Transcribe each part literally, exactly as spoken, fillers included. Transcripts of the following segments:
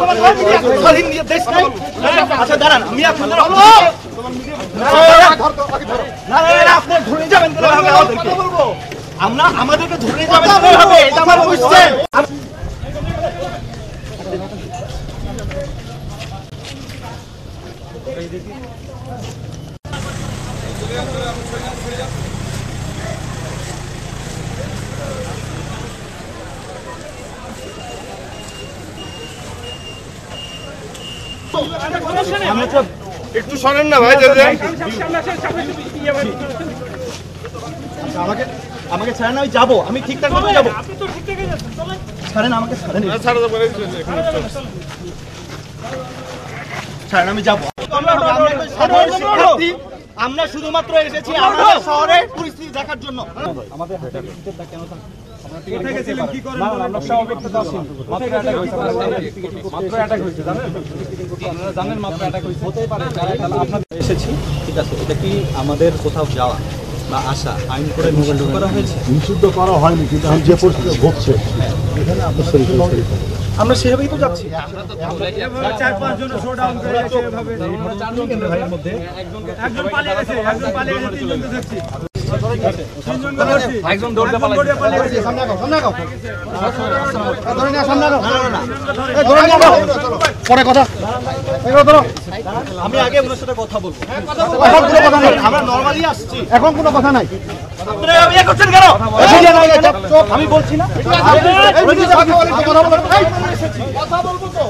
আচ্ছা দাঁড়ান, আমি আপনাদের যাবেন আমরা আমাদেরকে ধরে যাবেন এটা আমার বুঝছেন। একটু শোনেন না ভাই, আমাকে আমাকে ছাড়েন, আমি যাবো, আমি ঠিকঠাক মতো যাবো। ছাড়েন আমাকে, ছাড়েন ছাড়েন, আমি যাবো। আমরা শুধুমাত্র এসেছি আমাদের শহরের পরিস্থিতি দেখার জন্য। আমাদের কেন এসেছি, ঠিক আছে, এটা কি আমাদের কোথাও যাওয়া বা আসা আইন করে নিষিদ্ধ করা হয়েছে? নিষিদ্ধ করা হয়নি, কিন্তু এখন যে পরিস্থিতি ঘটছে এখানে আপনার শরীর আমরা সেভাবেই তো যাচ্ছি। চার পাঁচ জন শোডাউন করে গেছে এভাবে ভাইয়ের মধ্যে একজন পালিয়ে গেছে, একজন পালিয়ে গেছে, তিনজন তো দেখছি। একজন দৌড়ে পালিয়ে গেছে। সামনে আগাও, সামনে আগাও, ধরে না, সামনে আগাও, না এই ধরে নিয়ে আগাও, পরে কথা এগো ধরো। আমি আগে ওনার সাথে কথা বলবো। এখন কোনো কথা নাই, আমরা নরমালি আসছি, এখন কোনো কথা নাই। আপনারা ইয়ে করছেন কেন? আমি বলছি না কথা বলবো তো,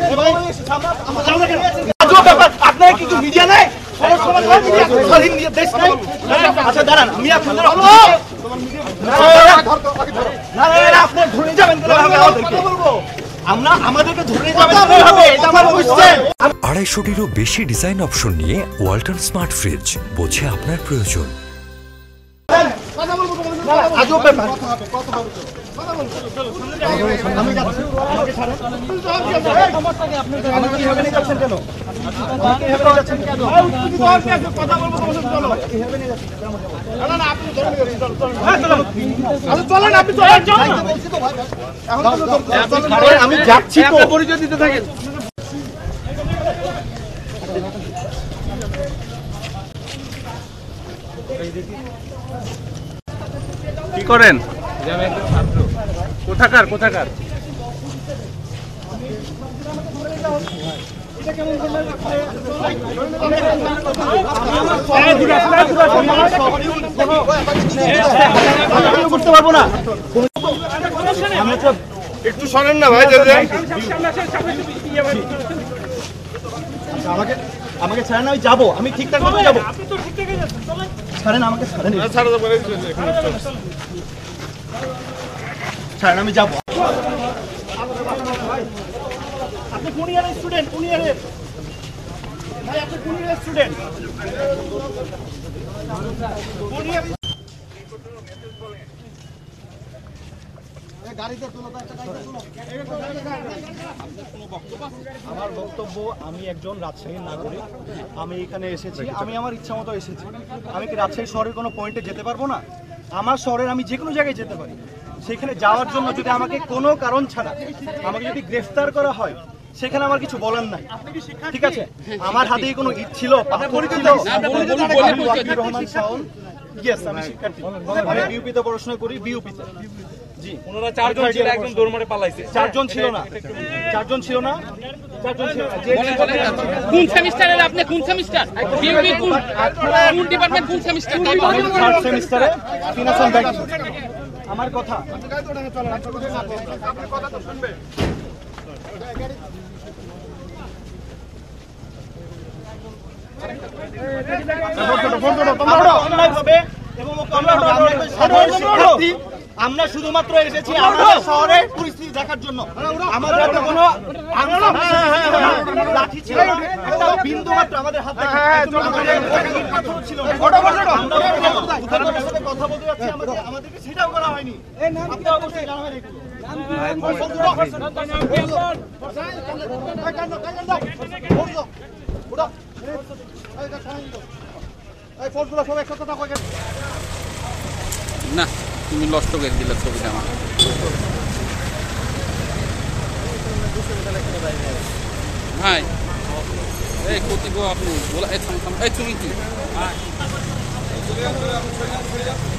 আপনারা কি মিডিয়া নেই? আচ্ছা দাঁড়ান, আমি আপনাদের আপনার ধরে যাবেন আমরা আমাদেরকে ধরে যাবেন এটা আমার বুঝছেন। আড়াইশোটিরও বেশি ডিজাইন অপশন নিয়ে ওয়ালটন স্মার্ট ফ্রিজ, বোঝে আপনার প্রয়োজন। আজব ব্যাপার, আমি যাচ্ছি তো, পরিচয় দিতে থাকেন। কি করেন? কোথাকার কোথাকার করতে পারবো না। একটু শোনেন না ভাই, আমাকে আমাকে ছাড়েন, আমি যাবো, আমি ঠিকঠাক মতো যাবো। ছাড়েন আমাকে, ছাড়েন ছাড়েন, আমি যাবো। আপনি কোন ইয়ারের স্টুডেন্ট? কোন ইয়ারের ভাই? আপনি কোন ইয়ারের স্টুডেন্ট? কোন ইয়ারের? আমার বক্তব্য, আমি একজন রাজশাহীর নাগরিক, আমি এখানে এসেছি, আমি আমার ইচ্ছা মতো এসেছি। আমি কি রাজশাহী শহরের কোনো পয়েন্টে যেতে পারবো না? আমার শহরের আমি যে কোনো জায়গায় যেতে পারি। সেখানে যাওয়ার জন্য যদি আমাকে কোনো কারণ ছাড়া আমাকে যদি গ্রেফতার করা হয়, সেখানে আমার কিছু বলার নাই, ঠিক আছে? আমার হাতে কোনো ইট ছিল, রহমান শাওন, ইয়েস, আমি শিক্ষার্থী, আমি বিউপিতে পড়াশোনা করি, বিউপিতে। জি, ওনারা চারজন ছিল, একজন দৌড় মারে পালাইছে। চারজন ছিল না, চারজন ছিল না, চারজন ছিল না। কোন সেমিস্টারে আপনি? কোন সেমিস্টার? বিউপি কোন কোন ডিপার্টমেন্ট? কোন সেমিস্টার? থার্ড সেমিস্টারে ফিনান্স ব্যাংকিং। আমার কথা আমরা শুধুমাত্র এসেছি আমাদের শহরের পরিস্থিতি দেখার জন্য। আমাদের হাতে কোনো লাঠি ছিল না, একটা বিন্দু মাত্র আমাদের হাতে ছিল না। কথা বলতে যাচ্ছি, আমাদেরকে সেটাও করা হয়নি। আপনি অবশ্যই জানাবেন না, তুমি নষ্ট করে দিলে ছবিটা আমার। ভাই এই ক্ষতি গো আপনি বলা এই থাম থাম এই তুমি কি